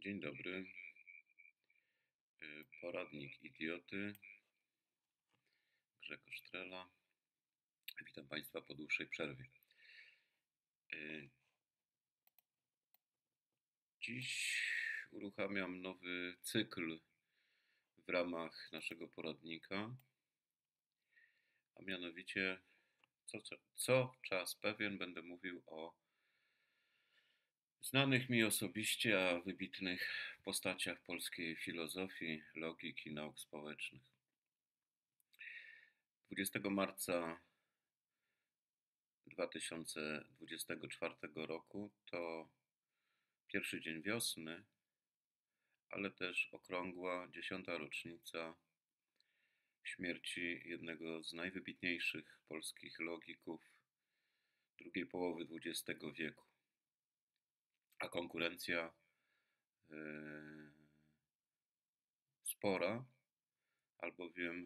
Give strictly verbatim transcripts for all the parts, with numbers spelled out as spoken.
Dzień dobry. Y, Poradnik idioty. Grzegorz Trela. Witam Państwa po dłuższej przerwie. Y, Dziś uruchamiam nowy cykl w ramach naszego poradnika, a mianowicie co, co, co czas pewien będę mówił o znanych mi osobiście, a wybitnych postaciach polskiej filozofii, logiki, nauk społecznych. dwudziestego marca dwa tysiące dwudziestego czwartego roku to pierwszy dzień wiosny, ale też okrągła dziesiąta rocznica śmierci jednego z najwybitniejszych polskich logików drugiej połowy dwudziestego wieku. A konkurencja yy, spora, albowiem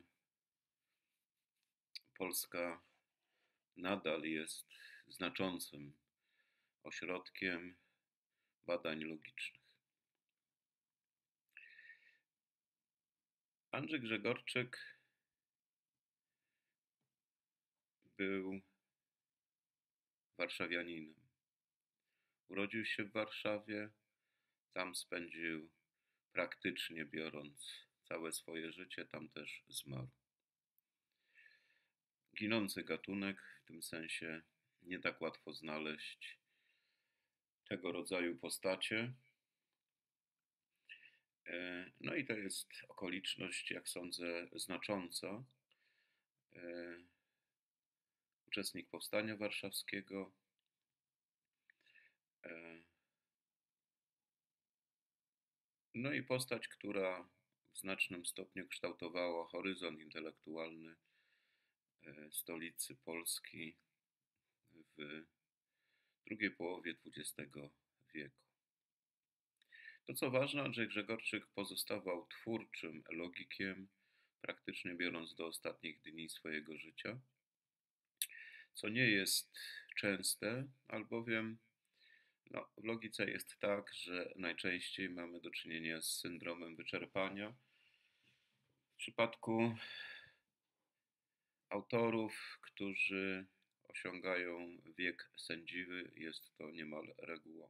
Polska nadal jest znaczącym ośrodkiem badań logicznych. Andrzej Grzegorczyk był warszawianinem. Urodził się w Warszawie, tam spędził praktycznie biorąc całe swoje życie, tam też zmarł. Ginący gatunek, w tym sensie nie tak łatwo znaleźć tego rodzaju postacie. No i to jest okoliczność, jak sądzę, znacząca. Uczestnik Powstania Warszawskiego, no i postać, która w znacznym stopniu kształtowała horyzont intelektualny stolicy Polski w drugiej połowie dwudziestego wieku. To co ważne, Andrzej Grzegorczyk pozostawał twórczym logikiem, praktycznie biorąc do ostatnich dni swojego życia, co nie jest częste, albowiem no, w logice jest tak, że najczęściej mamy do czynienia z syndromem wyczerpania. W przypadku autorów, którzy osiągają wiek sędziwy, jest to niemal regułą.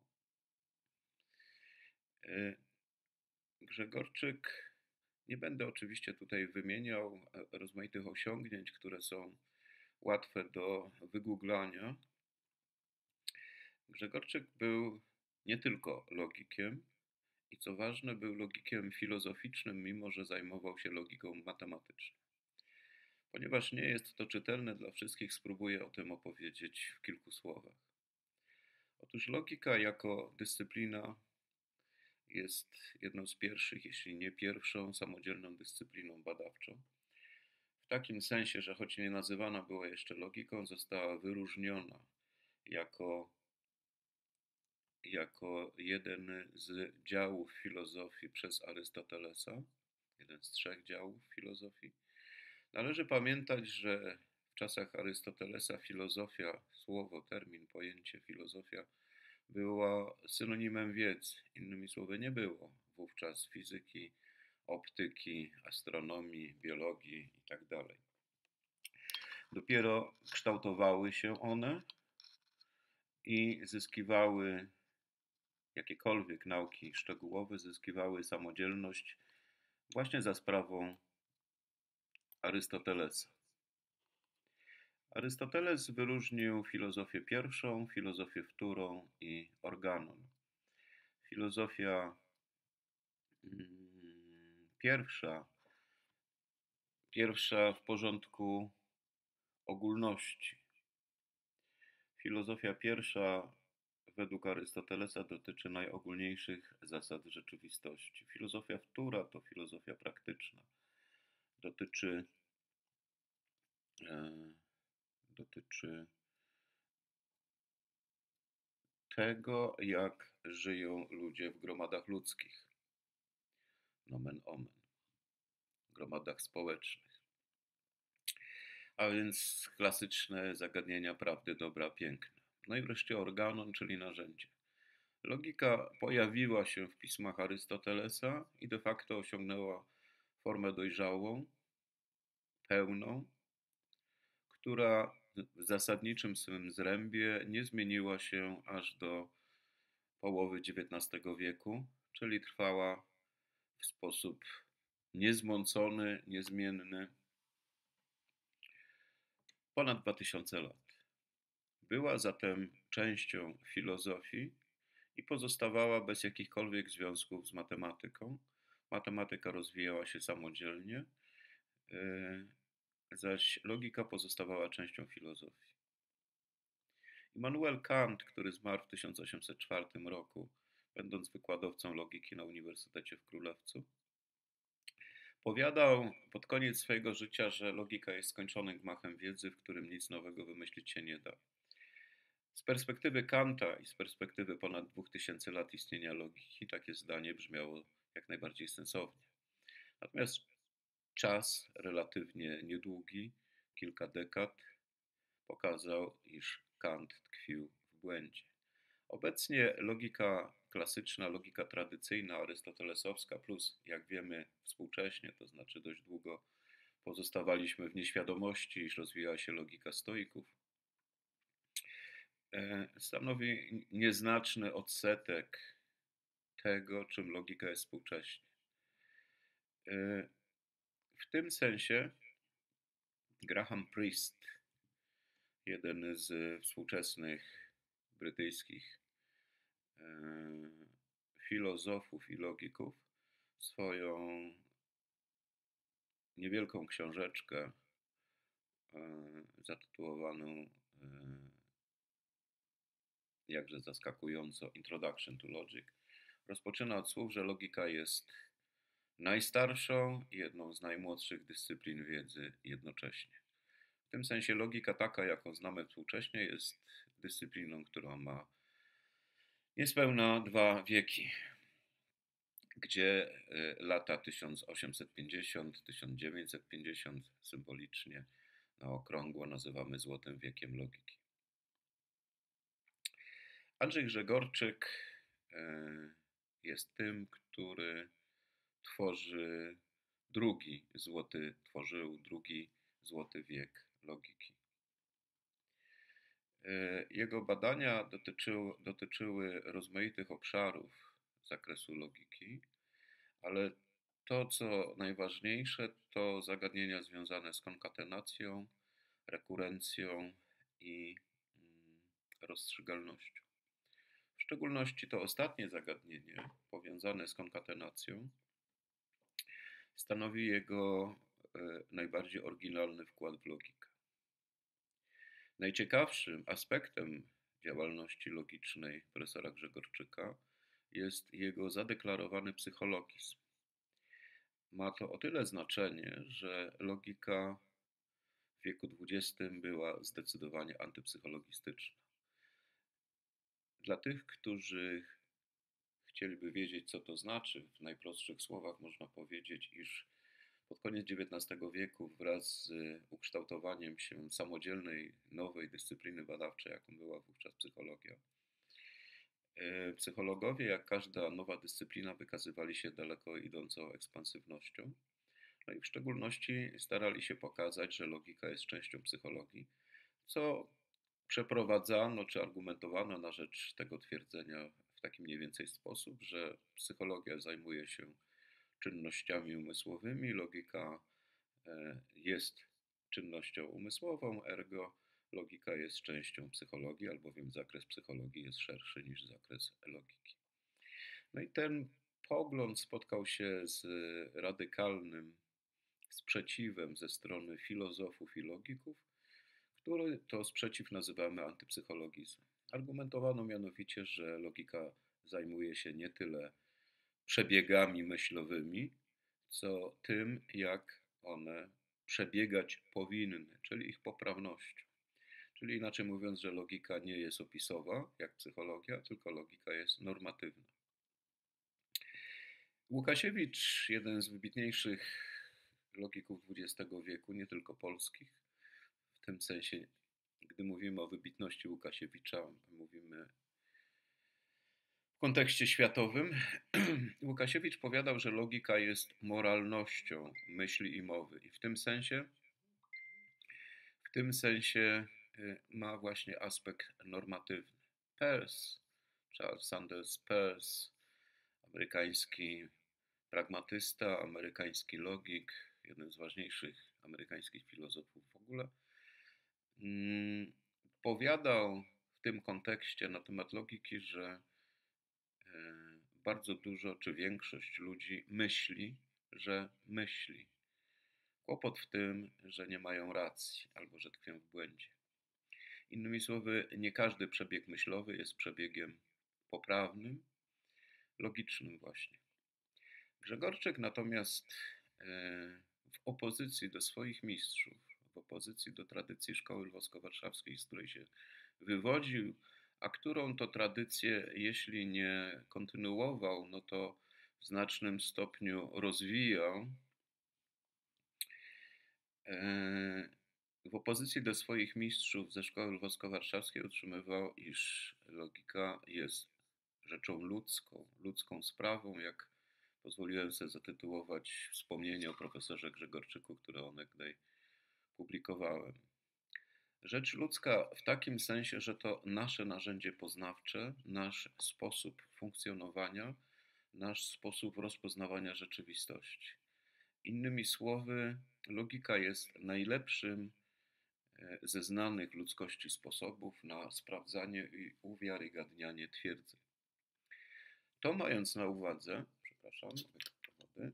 Grzegorczyk, nie będę oczywiście tutaj wymieniał rozmaitych osiągnięć, które są łatwe do wygooglania. Grzegorczyk był nie tylko logikiem i co ważne, był logikiem filozoficznym, mimo że zajmował się logiką matematyczną. Ponieważ nie jest to czytelne dla wszystkich, spróbuję o tym opowiedzieć w kilku słowach. Otóż logika jako dyscyplina jest jedną z pierwszych, jeśli nie pierwszą, samodzielną dyscypliną badawczą. W takim sensie, że choć nie nazywana była jeszcze logiką, została wyróżniona jako, jako jeden z działów filozofii przez Arystotelesa, jeden z trzech działów filozofii. Należy pamiętać, że w czasach Arystotelesa filozofia, słowo, termin, pojęcie filozofia była synonimem wiedzy. Innymi słowy, nie było wówczas fizyki, optyki, astronomii, biologii itd. Dopiero kształtowały się one i zyskiwały, jakiekolwiek nauki szczegółowe, zyskiwały samodzielność właśnie za sprawą Arystotelesa. Arystoteles wyróżnił filozofię pierwszą, filozofię wtórą i organon. Filozofia mm, pierwsza, pierwsza w porządku ogólności. Filozofia pierwsza według Arystotelesa dotyczy najogólniejszych zasad rzeczywistości. Filozofia wtóra to filozofia praktyczna. Dotyczy, e, dotyczy tego, jak żyją ludzie w gromadach ludzkich. Nomen omen. Gromadach społecznych. A więc klasyczne zagadnienia prawdy, dobra, piękna. No i wreszcie organon, czyli narzędzie. Logika pojawiła się w pismach Arystotelesa i de facto osiągnęła formę dojrzałą, pełną, która w zasadniczym swym zrębie nie zmieniła się aż do połowy dziewiętnastego wieku, czyli trwała w sposób niezmącony, niezmienny ponad dwa tysiące lat. Była zatem częścią filozofii i pozostawała bez jakichkolwiek związków z matematyką. Matematyka rozwijała się samodzielnie, e, zaś logika pozostawała częścią filozofii. Immanuel Kant, który zmarł w tysiąc osiemset czwartym roku, będąc wykładowcą logiki na Uniwersytecie w Królewcu, powiadał pod koniec swojego życia, że logika jest skończonym gmachem wiedzy, w którym nic nowego wymyślić się nie da. Z perspektywy Kanta i z perspektywy ponad dwóch tysięcy lat istnienia logiki takie zdanie brzmiało jak najbardziej sensownie. Natomiast czas relatywnie niedługi, kilka dekad, pokazał, iż Kant tkwił w błędzie. Obecnie logika klasyczna, logika tradycyjna, arystotelesowska, plus jak wiemy współcześnie, to znaczy dość długo pozostawaliśmy w nieświadomości, iż rozwijała się logika stoików, stanowi nieznaczny odsetek tego, czym logika jest współcześnie. W tym sensie Graham Priest, jeden z współczesnych brytyjskich filozofów i logików, swoją niewielką książeczkę zatytułowaną jakże zaskakująco Introduction to Logic, rozpoczyna od słów, że logika jest najstarszą i jedną z najmłodszych dyscyplin wiedzy jednocześnie. W tym sensie logika taka, jaką znamy współcześnie, jest dyscypliną, która ma niespełna dwa wieki, gdzie lata tysiąc osiemset pięćdziesiąt do tysiąc dziewięćset pięćdziesiąt symbolicznie na okrągło nazywamy złotym wiekiem logiki. Andrzej Grzegorczyk jest tym, który tworzy drugi złoty, tworzył drugi złoty wiek logiki. Jego badania dotyczyły, dotyczyły rozmaitych obszarów zakresu logiki, ale to, co najważniejsze, to zagadnienia związane z konkatenacją, rekurencją i rozstrzygalnością. W szczególności to ostatnie zagadnienie, powiązane z konkatenacją, stanowi jego najbardziej oryginalny wkład w logikę. Najciekawszym aspektem działalności logicznej profesora Grzegorczyka jest jego zadeklarowany psychologizm. Ma to o tyle znaczenie, że logika w wieku dwudziestym była zdecydowanie antypsychologistyczna. Dla tych, którzy chcieliby wiedzieć, co to znaczy, w najprostszych słowach można powiedzieć, iż pod koniec dziewiętnastego wieku wraz z ukształtowaniem się samodzielnej, nowej dyscypliny badawczej, jaką była wówczas psychologia, psychologowie, jak każda nowa dyscyplina, wykazywali się daleko idącą ekspansywnością. No i w szczególności starali się pokazać, że logika jest częścią psychologii, co przeprowadzano czy argumentowano na rzecz tego twierdzenia w taki mniej więcej sposób, że psychologia zajmuje się czynnościami umysłowymi, logika jest czynnością umysłową, ergo logika jest częścią psychologii, albowiem zakres psychologii jest szerszy niż zakres logiki. No i ten pogląd spotkał się z radykalnym sprzeciwem ze strony filozofów i logików, który to sprzeciw nazywamy antypsychologizmem. Argumentowano mianowicie, że logika zajmuje się nie tyle przebiegami myślowymi, co tym, jak one przebiegać powinny, czyli ich poprawnością. Czyli inaczej mówiąc, że logika nie jest opisowa, jak psychologia, tylko logika jest normatywna. Łukasiewicz, jeden z wybitniejszych logików dwudziestego wieku, nie tylko polskich, w tym sensie, gdy mówimy o wybitności Łukasiewicza, mówimy W kontekście światowym Łukasiewicz powiadał, że logika jest moralnością myśli i mowy i w tym sensie, w tym sensie y, ma właśnie aspekt normatywny. Peirce, Charles Sanders Peirce, amerykański pragmatysta, amerykański logik, jeden z ważniejszych amerykańskich filozofów w ogóle, mm, powiadał w tym kontekście na temat logiki, że e, bardzo dużo czy większość ludzi myśli, że myśli. Kłopot w tym, że nie mają racji albo że tkwią w błędzie. Innymi słowy, nie każdy przebieg myślowy jest przebiegiem poprawnym, logicznym właśnie. Grzegorczyk natomiast e, w opozycji do swoich mistrzów, w opozycji do tradycji szkoły lwowsko-warszawskiej, z której się wywodził, a którą to tradycję, jeśli nie kontynuował, no to w znacznym stopniu rozwijał, e, w opozycji do swoich mistrzów ze szkoły lwowsko-warszawskiej utrzymywał, iż logika jest rzeczą ludzką, ludzką sprawą, jak pozwoliłem sobie zatytułować wspomnienie o profesorze Grzegorczyku, które onegdaj publikowałem. Rzecz ludzka w takim sensie, że to nasze narzędzie poznawcze, nasz sposób funkcjonowania, nasz sposób rozpoznawania rzeczywistości. Innymi słowy, logika jest najlepszym ze znanych ludzkości sposobów na sprawdzanie i uwiarygadnianie twierdzeń. To mając na uwadze, przepraszam, wody.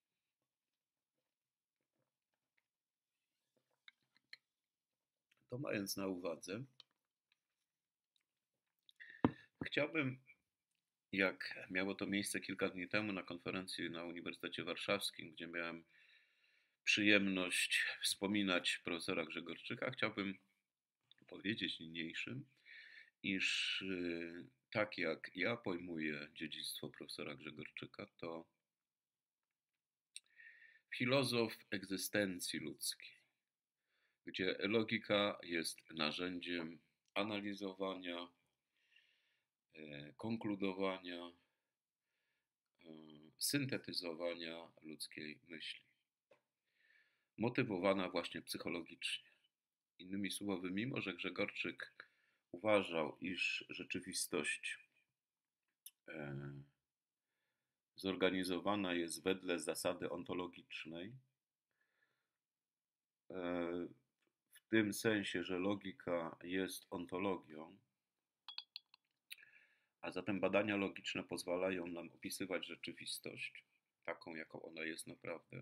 To mając na uwadze, chciałbym, jak miało to miejsce kilka dni temu na konferencji na Uniwersytecie Warszawskim, gdzie miałem przyjemność wspominać profesora Grzegorczyka, chciałbym powiedzieć niniejszym, iż tak jak ja pojmuję dziedzictwo profesora Grzegorczyka, to filozof egzystencji ludzkiej, gdzie logika jest narzędziem analizowania, konkludowania, syntetyzowania ludzkiej myśli, motywowana właśnie psychologicznie. Innymi słowy, mimo że Grzegorczyk uważał, iż rzeczywistość zorganizowana jest wedle zasady ontologicznej, w tym sensie, że logika jest ontologią, a zatem badania logiczne pozwalają nam opisywać rzeczywistość taką, jaką ona jest naprawdę.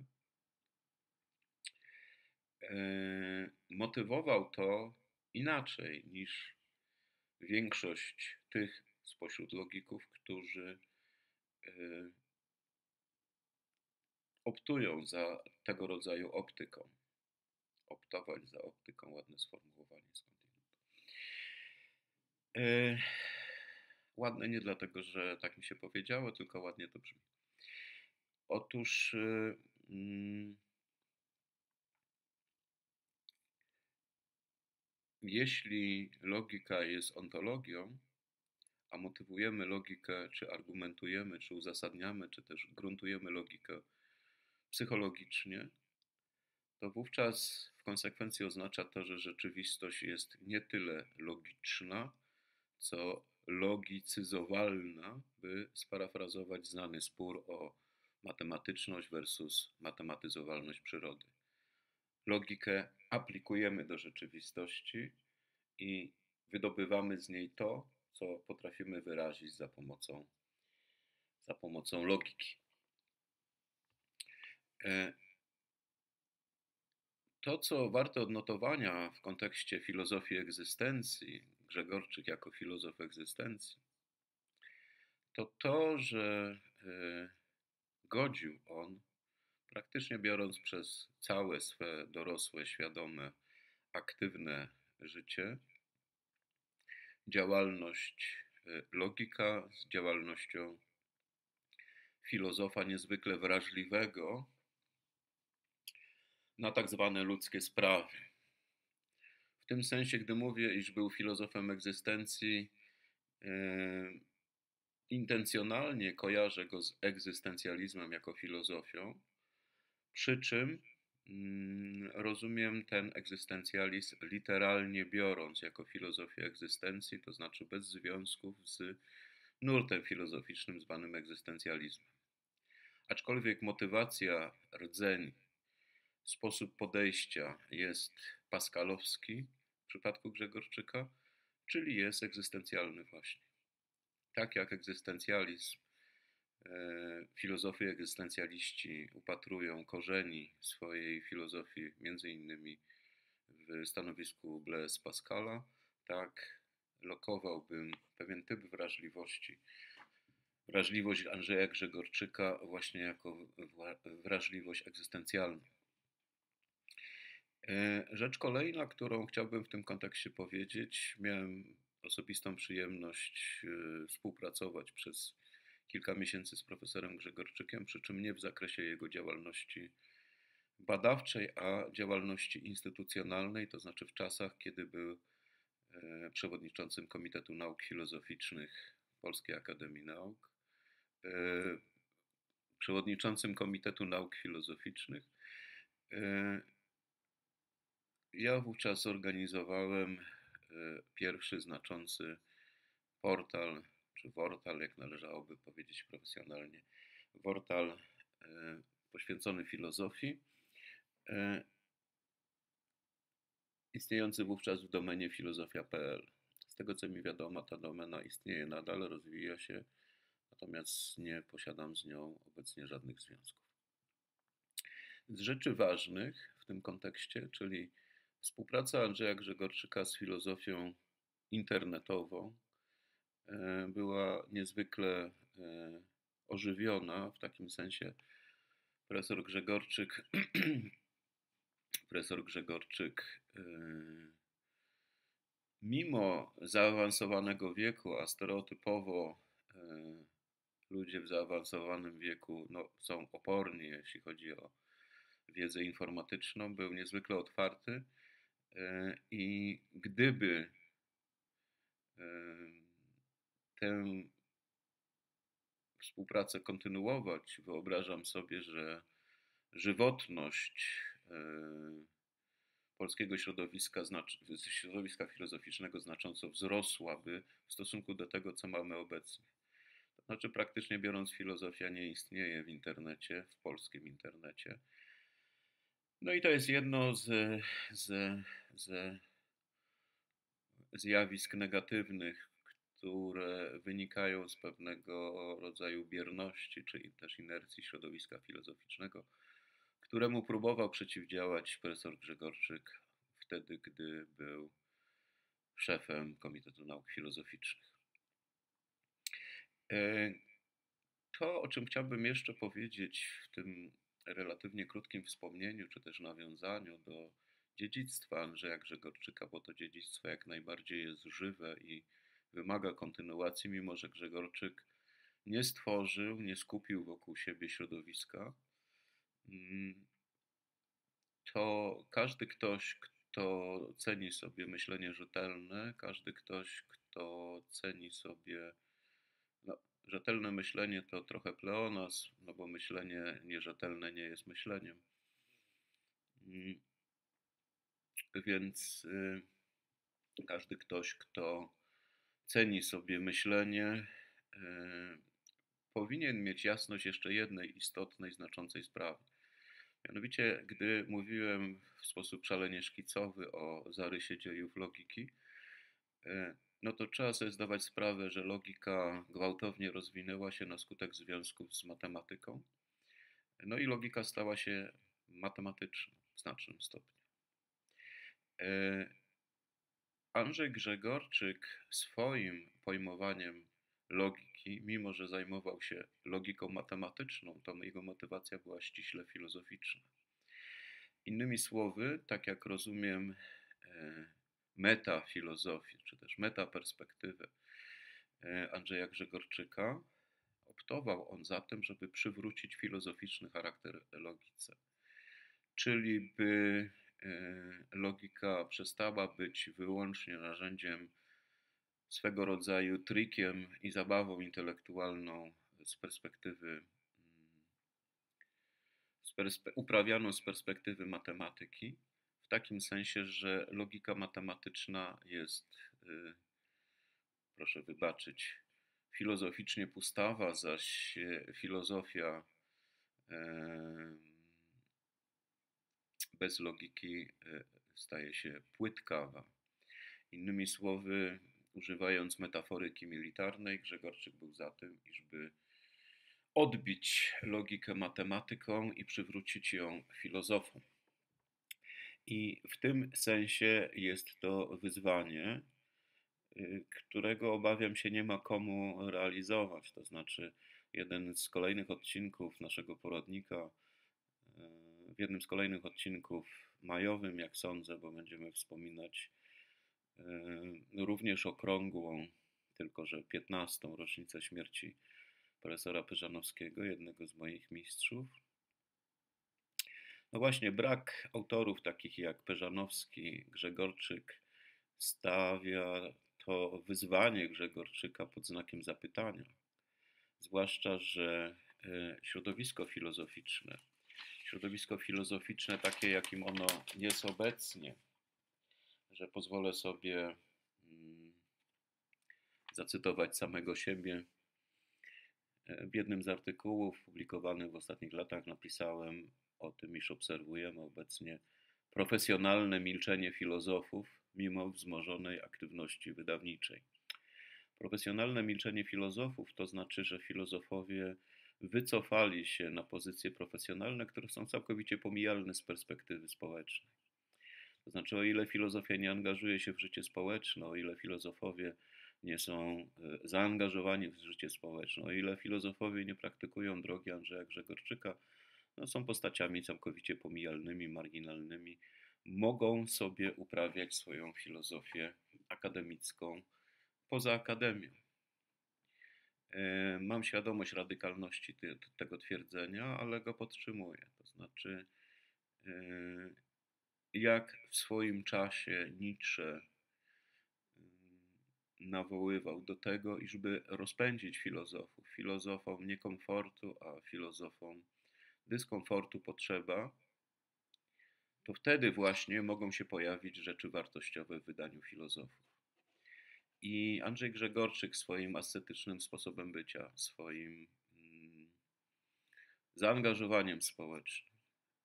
Motywował to inaczej niż większość tych spośród logików, którzy optują za tego rodzaju optyką. Optować za optyką, ładne sformułowanie skądinąd. Ładne nie dlatego, że tak mi się powiedziało, tylko ładnie to brzmi. Otóż mm, jeśli logika jest ontologią, a motywujemy logikę, czy argumentujemy, czy uzasadniamy, czy też gruntujemy logikę psychologicznie, to wówczas w konsekwencji oznacza to, że rzeczywistość jest nie tyle logiczna, co logicyzowalna, by sparafrazować znany spór o matematyczność versus matematyzowalność przyrody. Logikę aplikujemy do rzeczywistości i wydobywamy z niej to, co potrafimy wyrazić za pomocą, za pomocą logiki. To, co warte odnotowania w kontekście filozofii egzystencji, Grzegorczyk jako filozof egzystencji, to to, że godził on, praktycznie biorąc przez całe swe dorosłe, świadome, aktywne życie, działalność logika z działalnością filozofa niezwykle wrażliwego na tak zwane ludzkie sprawy. W tym sensie, gdy mówię, iż był filozofem egzystencji, intencjonalnie kojarzę go z egzystencjalizmem jako filozofią, przy czym mm, rozumiem ten egzystencjalizm literalnie biorąc jako filozofię egzystencji, to znaczy bez związków z nurtem filozoficznym zwanym egzystencjalizmem. Aczkolwiek motywacja, rdzeń, sposób podejścia jest pascalowski w przypadku Grzegorczyka, czyli jest egzystencjalny właśnie. Tak jak egzystencjalizm, filozofie egzystencjaliści upatrują korzeni swojej filozofii między innymi w stanowisku Blaise Pascala, tak lokowałbym pewien typ wrażliwości, wrażliwość Andrzeja Grzegorczyka właśnie jako wrażliwość egzystencjalną. Rzecz kolejna, którą chciałbym w tym kontekście powiedzieć, miałem osobistą przyjemność współpracować przez kilka miesięcy z profesorem Grzegorczykiem, przy czym nie w zakresie jego działalności badawczej, a działalności instytucjonalnej, to znaczy w czasach, kiedy był przewodniczącym Komitetu Nauk Filozoficznych Polskiej Akademii Nauk, przewodniczącym Komitetu Nauk Filozoficznych. Ja wówczas zorganizowałem pierwszy znaczący portal, czy wortal, jak należałoby powiedzieć profesjonalnie, wortal poświęcony filozofii, istniejący wówczas w domenie filozofia kropka p l. Z tego co mi wiadomo, ta domena istnieje nadal, rozwija się, natomiast nie posiadam z nią obecnie żadnych związków. Z rzeczy ważnych w tym kontekście, czyli współpraca Andrzeja Grzegorczyka z filozofią internetową była niezwykle ożywiona, w takim sensie profesor Grzegorczyk, profesor Grzegorczyk mimo zaawansowanego wieku, a stereotypowo ludzie w zaawansowanym wieku no, są oporni, jeśli chodzi o wiedzę informatyczną, był niezwykle otwarty i gdyby tę współpracę kontynuować, wyobrażam sobie, że żywotność polskiego środowiska, środowiska filozoficznego znacząco wzrosłaby w stosunku do tego, co mamy obecnie. To znaczy, praktycznie biorąc, filozofia nie istnieje w internecie, w polskim internecie. No i to jest jedno z, z, z zjawisk negatywnych, które wynikają z pewnego rodzaju bierności, czy też inercji środowiska filozoficznego, któremu próbował przeciwdziałać profesor Grzegorczyk wtedy, gdy był szefem Komitetu Nauk Filozoficznych. To, o czym chciałbym jeszcze powiedzieć w tym relatywnie krótkim wspomnieniu, czy też nawiązaniu do dziedzictwa Andrzeja Grzegorczyka, bo to dziedzictwo jak najbardziej jest żywe i wymaga kontynuacji, mimo że Grzegorczyk nie stworzył, nie skupił wokół siebie środowiska, to każdy ktoś, kto ceni sobie myślenie rzetelne, każdy ktoś, kto ceni sobie no, rzetelne myślenie, to trochę pleonazm, no bo myślenie nierzetelne nie jest myśleniem. Więc każdy ktoś, kto ceni sobie myślenie, powinien mieć jasność jeszcze jednej istotnej, znaczącej sprawy. Mianowicie, gdy mówiłem w sposób szalenie szkicowy o zarysie dziejów logiki, no to trzeba sobie zdawać sprawę, że logika gwałtownie rozwinęła się na skutek związków z matematyką. No i logika stała się matematyczna w znacznym stopniu. Andrzej Grzegorczyk swoim pojmowaniem logiki, mimo że zajmował się logiką matematyczną, to jego motywacja była ściśle filozoficzna. Innymi słowy, tak jak rozumiem metafilozofię, czy też metaperspektywę Andrzeja Grzegorczyka, optował on za tym, żeby przywrócić filozoficzny charakter logice. Czyli by logika przestała być wyłącznie narzędziem swego rodzaju trikiem i zabawą intelektualną z perspektywy, mm, z perspe uprawianą z perspektywy matematyki, w takim sensie, że logika matematyczna jest, y, proszę wybaczyć, filozoficznie pustawa, zaś e, filozofia em, bez logiki e, staje się płytkawa. Innymi słowy, używając metaforyki militarnej, Grzegorczyk był za tym, iżby odbić logikę matematyką i przywrócić ją filozofom. I w tym sensie jest to wyzwanie, y, którego obawiam się nie ma komu realizować. To znaczy, jeden z kolejnych odcinków naszego poradnika, y, w jednym z kolejnych odcinków majowym, jak sądzę, bo będziemy wspominać y, również okrągłą, tylko że piętnastą rocznicę śmierci profesora Pyżanowskiego, jednego z moich mistrzów. No właśnie, brak autorów takich jak Pyżanowski, Grzegorczyk stawia to wyzwanie Grzegorczyka pod znakiem zapytania. Zwłaszcza, że e, środowisko filozoficzne, środowisko filozoficzne takie, jakim ono jest obecnie, że pozwolę sobie mm, zacytować samego siebie. E, W jednym z artykułów publikowanych w ostatnich latach napisałem o tym, iż obserwujemy obecnie profesjonalne milczenie filozofów mimo wzmożonej aktywności wydawniczej. Profesjonalne milczenie filozofów to znaczy, że filozofowie wycofali się na pozycje profesjonalne, które są całkowicie pomijalne z perspektywy społecznej. To znaczy, o ile filozofia nie angażuje się w życie społeczne, o ile filozofowie nie są e, zaangażowani w życie społeczne, o ile filozofowie nie praktykują drogi Andrzeja Grzegorczyka, no są postaciami całkowicie pomijalnymi, marginalnymi, mogą sobie uprawiać swoją filozofię akademicką poza akademią. E, Mam świadomość radykalności te, tego twierdzenia, ale go podtrzymuję. To znaczy, e, jak w swoim czasie Nietzsche nawoływał do tego, iżby rozpędzić filozofów. Filozofom nie komfortu, a filozofom dyskomfortu potrzeba, to wtedy właśnie mogą się pojawić rzeczy wartościowe w wydaniu filozofów. I Andrzej Grzegorczyk swoim ascetycznym sposobem bycia, swoim mm, zaangażowaniem społecznym,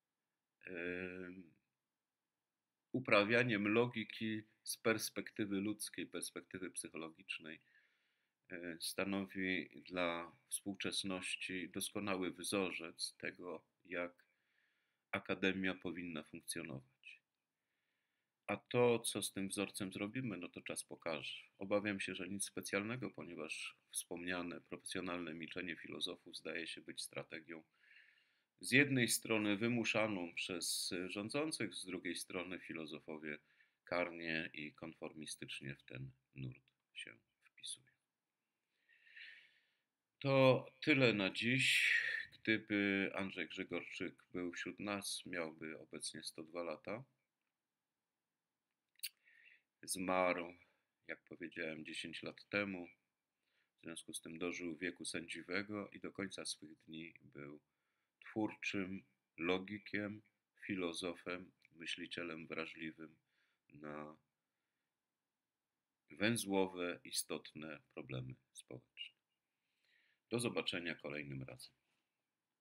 uprawianiem logiki z perspektywy ludzkiej, perspektywy psychologicznej, stanowi dla współczesności doskonały wzorzec tego, jak akademia powinna funkcjonować. A to, co z tym wzorcem zrobimy, no to czas pokaże. Obawiam się, że nic specjalnego, ponieważ wspomniane profesjonalne milczenie filozofów zdaje się być strategią z jednej strony wymuszaną przez rządzących, z drugiej strony filozofowie karnie i konformistycznie w ten nurt się wpisują. To tyle na dziś. Gdyby Andrzej Grzegorczyk był wśród nas, miałby obecnie sto dwa lata. Zmarł, jak powiedziałem, dziesięć lat temu. W związku z tym dożył wieku sędziwego i do końca swych dni był twórczym logikiem, filozofem, myślicielem wrażliwym na węzłowe, istotne problemy społeczne. Do zobaczenia kolejnym razem.